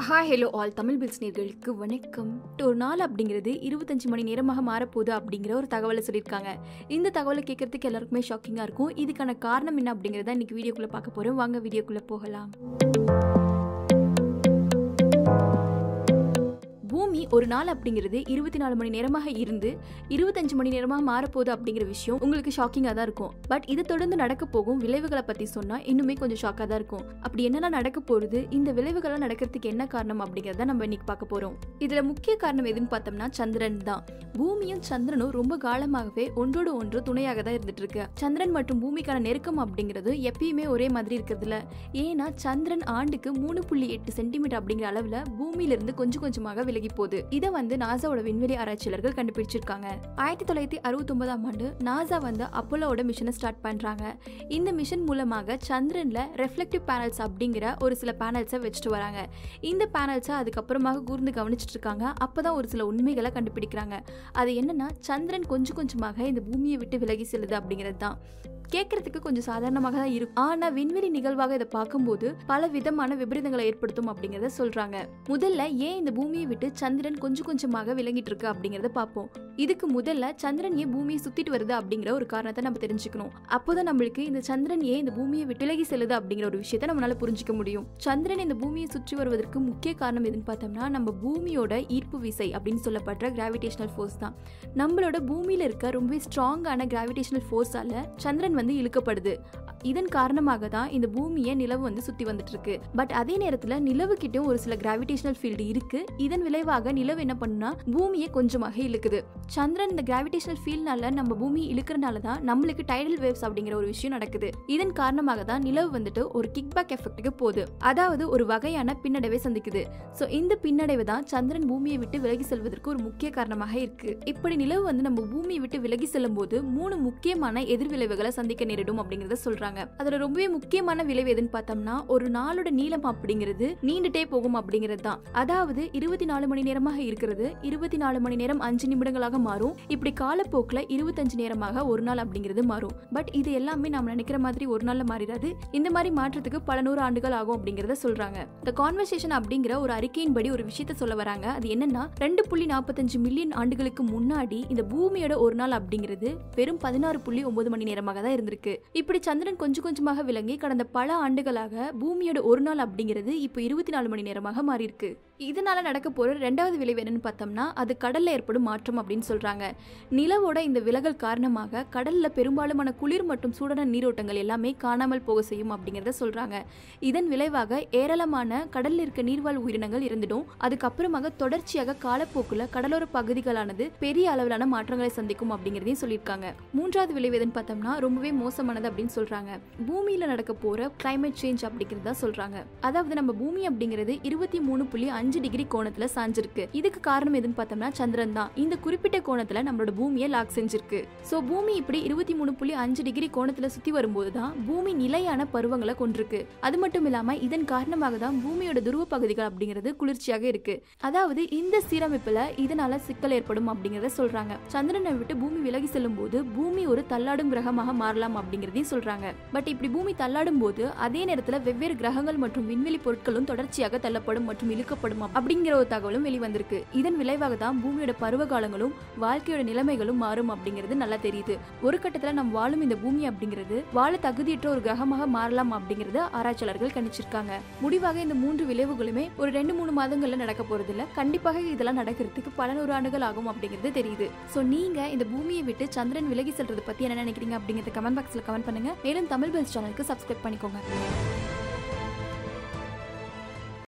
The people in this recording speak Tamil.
Hi hello all Tamil pills நேயர்களுக்கு வணக்கம். ஒரு நாள் அப்படிங்கிறது 25 மணி நேரமாக மாறப்போகுது அப்படிங்கிற ஒரு தகவலை சொல்லியிருக்காங்க. இந்த தகவலை கேட்கறதுக்கு எல்லாருக்குமே ஷாக்கிங்காக இருக்கும். இதுக்கான காரணம் என்ன அப்படிங்கிறத இன்னைக்கு வீடியோக்குள்ளே பார்க்க போகிறோம். வாங்க வீடியோக்குள்ளே போகலாம். பூமி ஒரு நாள் அப்படிங்கிறது 24 மணி நேரமாக இருந்து 25 மணி நேரமாக மாறப்போகுது அப்படிங்கிற விஷயம் உங்களுக்கு ஷாக்கிங்காக தான் இருக்கும். பட் இதை தொடர்ந்து நடக்க போகும் விளைவுகளை பற்றி சொன்னால் இன்னுமே கொஞ்சம் ஷாக்காக தான் இருக்கும். அப்படி என்னெல்லாம் நடக்க போகுது, இந்த விளைவுகள்லாம் நடக்கிறதுக்கு என்ன காரணம் அப்படிங்கிறத நம்ம இன்னைக்கு பார்க்க போகிறோம். இதில் முக்கிய காரணம் எதுன்னு பார்த்தோம்னா சந்திரன் தான். பூமியும் சந்திரனும் ரொம்ப காலமாகவே ஒன்றோடு ஒன்று துணையாக தான் இருந்துட்டு இருக்கு. சந்திரன் மற்றும் பூமிக்கான நெருக்கம் அப்படிங்கிறது எப்பயுமே ஒரே மாதிரி இருக்கிறதுல. ஏன்னா சந்திரன் ஆண்டுக்கு 3.8 சென்டிமீட்டர் அப்படிங்கிற அளவில் பூமியிலிருந்து கொஞ்சம் கொஞ்சமாக விலகி போகுது. இதை நாசாவோட விண்வெளி ஆராய்ச்சியாளர்கள் கண்டுபிடிச்சிருக்காங்க. 1969ஆம் ஆண்டு நாசா அப்போலோட மிஷனை ஸ்டார்ட் பண்றாங்க. இந்த மிஷன் மூலமாக சந்திரன்ல ரெஃப்ளெக்டிவ் பேனல்ஸ் அப்படிங்கிற ஒரு சில பேனல்ஸை வச்சுட்டு வராங்க. இந்த பேனல்ஸை அதுக்கப்புறமாக கூர்ந்து கவனிச்சுட்டு இருக்காங்க. அப்பதான் ஒரு சில உண்மைகளை கண்டுபிடிக்கிறாங்க. அது என்னன்னா, சந்திரன் கொஞ்சம் கொஞ்சமாக இந்த பூமியை விட்டு விலகி செல்லுது அப்படிங்கிறது தான். கேட்கறதுக்கு கொஞ்சம் சாதாரணமாக தான் இருக்கும். ஆனா விண்வெளி நிகழ்வாக இதை பார்க்கும்போது பல விதமான விபரீதங்களை ஏற்படுத்தும் அப்படிங்கறத சொல்றாங்க. முதல்ல ஏன் இந்த பூமியை விட்டு சந்திரன் கொஞ்சம் கொஞ்சமாக விலகிட்டு இருக்கு அப்படிங்கறத பார்ப்போம். இதுக்கு முதல்ல சந்திரன் ஏன் பூமியை சுத்திட்டு வருது அப்படிங்கிற ஒரு காரணத்தை நம்ம தெரிஞ்சுக்கணும். அப்போதான் நம்மளுக்கு இந்த சந்திரன் ஏன் இந்த பூமியை விட்டு விலகி செல்லுது அப்படிங்கிற ஒரு விஷயத்தை நம்மளால புரிஞ்சுக்க முடியும். சந்திரன் இந்த பூமியை சுற்றி வருவதற்கு முக்கிய காரணம் எதுன்னு பார்த்தோம்னா, நம்ம பூமியோட ஈர்ப்பு விசை அப்படின்னு சொல்லப்படுற கிராவிடேஷனல் ஃபோர்ஸ் தான். நம்மளோட பூமியில இருக்க ரொம்ப ஸ்ட்ராங்கான கிராவிடேஷனல் ஃபோர்ஸால சந்திரன் இழுக்கப்படுது. இதன் காரணமாக தான் இந்த பூமியை நிலவு சுத்தி வந்துட்டு இருக்கு. பட் அதே நேரத்துல நிலவு கிட்ட ஒரு சில கிராவிடேஷனல் ஃபீல்டு இருக்கு. இதன் விளைவாக நிலவு என்ன பண்ணுனா பூமியை கொஞ்சமாக இழுக்குது. சந்திரன் இந்த கிராவிடேஷனல் ஃபீல்ட்னால நம்ம பூமியை இழுக்கிறனால தான் நம்மளுக்கு டைடல் வேவ்ஸ் அப்படிங்கிற ஒரு விஷயம் நடக்குது. இதன் காரணமாக தான் நிலவு ஒரு கிக் பேக் எஃபெக்ட்டுக்கு போகுது. அதாவது ஒரு வகையான பின்னடைவை சந்திக்குது. சோ இந்த பின்னடைவு தான் சந்திரன் பூமியை விட்டு விலகி செல்வதற்கு ஒரு முக்கிய காரணமாக இருக்கு. இப்படி நிலவு நம்ம பூமியை விட்டு விலகி செல்லும் போது 3 முக்கியமான எதிர்விளைவுகளை சந்திக்க நேரிடும் அப்படிங்கறத சொல்றாங்க. அதுல ரொம்பவே முக்கியமான விளைவு எதுன்னு பார்த்தோம்னா, ஒரு நாளோட நீளம் அப்படிங்கிறது நீண்டுட்டே போகும் அப்படிங்கிறது தான். அதாவது 24 மணி நேரமாக இருக்கிறது 24 மணி நேரம் 5 நிமிடங்களாக மாறும். இப்படி காலப்போக்கில் 25 நேரமாக ஒரு நாள் அப்படிங்கிறது மாறும். பட் இது எல்லாமே நம்ம நினைக்கிற மாதிரி ஒரு நாள்ல மாறிடாது. இந்த மாதிரி மாற்றத்துக்கு பல 100 ஆண்டுகள் ஆகும் அப்படிங்கறத சொல்றாங்க. த கான்வர்சேஷன் அப்படிங்கிற ஒரு அறிக்கையின்படி ஒரு விஷயத்த சொல்ல வராங்க. அது என்னன்னா, 2.45 மில்லியன் ஆண்டுகளுக்கு முன்னாடி இந்த பூமியோட ஒரு நாள் அப்படிங்கிறது வெறும் 16.9 மணி நேரமாக தான் இருந்திருக்கு. இப்படி சந்திரன் கொஞ்சம் கொஞ்சமாக விளங்கி கடந்த பல ஆண்டுகளாக பூமியோட ஒரு நாள் அப்படிங்கிறது இப்போ 24 மணி நேரமாக மாறி இருக்கு. இதனால நடக்க போற 2வது விளைவு என்னன்னு பார்த்தோம்னா, அது கடல்ல ஏற்படும் மாற்றம் அப்படின்னு சொல்றாங்க. நிலவோட இந்த விலகல் காரணமாக கடல்ல பெரும்பாலுமான குளிர் மற்றும் சூடான நீரோட்டங்கள் எல்லாமே காணாமல் போக செய்யும் அப்படிங்கறத சொல்றாங்க. இதன் விளைவாக ஏராளமான கடல்ல இருக்க நீர்வாழ் உயிரினங்கள் இருந்துடும். அதுக்கப்புறமாக தொடர்ச்சியாக காலப்போக்குல கடலோர பகுதிகளானது பெரிய அளவிலான மாற்றங்களை சந்திக்கும் அப்படிங்கறதையும் சொல்லியிருக்காங்க. 3வது விளைவு எதுன்னு பார்த்தோம்னா, ரொம்பவே மோசமானது அப்படின்னு சொல்றாங்க. பூமியில நடக்க போற கிளைமேட் சேஞ்ச் அப்படிங்கறத சொல்றாங்க. அதாவது நம்ம பூமி அப்படிங்கிறது 23.5 டிகிரி கோணத்துல சாஞ்சிருக்கு. இதுக்கு காரணம் எதுன்னு பார்த்தோம்னா சந்திரன் தான். இந்த குறிப்பிட்ட கோணத்துல நம்மளோட பூமியை லாக் செஞ்சிருக்கு. சோ பூமி இப்படி 23.5 டிகிரி கோணத்துல சுத்தி வரும்போது தான் பூமி நிலையான பருவங்களை கொண்டிருக்கு. அது மட்டும் இல்லாம இதன் காரணமாக தான் பூமியோட துருவ பகுதிகள் அப்படிங்கிறது குளிர்ச்சியாக இருக்கு. அதாவது இந்த சீரமைப்புல இதனால சிக்கல் ஏற்படும் அப்படிங்கறத சொல்றாங்க. சந்திரனை விட்டு பூமி விலகி செல்லும் போது பூமி ஒரு தள்ளாடும் கிரகமாக மாறலாம் அப்படிங்கறதையும் சொல்றாங்க. பட் இப்படி பூமி தள்ளாடும் போது அதே நேரத்துல வெவ்வேறு கிரகங்கள் மற்றும் விண்வெளி பொருட்களும் தொடர்ச்சியாக தள்ளப்படும் மற்றும் இழுக்கப்படும் அப்படிங்கிற ஒரு தகவலும் வெளிவந்திருக்கு. இதன் விளைவாக தான் பூமியோட பருவ காலங்களும் வாழ்க்கையோட நிலைமைகளும் மாறும் அப்படிங்கிறது நல்லா தெரியுது. ஒரு கட்டத்துல நம்ம வாழும் இந்த பூமி அப்படிங்கிறது வாழ தகுதியற்ற ஒரு கிரகமாக மாறலாம் அப்படிங்கறது ஆராய்ச்சியாளர்கள் கணிச்சிருக்காங்க. முடிவாக இந்த 3 விளைவுகளுமே ஒரு 2-3 மாதங்கள்ல நடக்க போறது இல்ல. கண்டிப்பாக இதெல்லாம் நடக்கிறதுக்கு பல 100 ஆண்டுகள் ஆகும் அப்படிங்கிறது தெரியுது. சோ நீங்க இந்த பூமியை விட்டு சந்திரன் விலகி செல்றது பத்தி என்ன நினைக்கிறீங்க அப்படிங்கறத கமெண்ட் பாக்ஸ்ல கமெண்ட் பண்ணுங்க. மேலும் தமிழ் பில்ஸ் சேனலுக்கு சப்ஸ்கிரைப் பண்ணிக்கோங்க.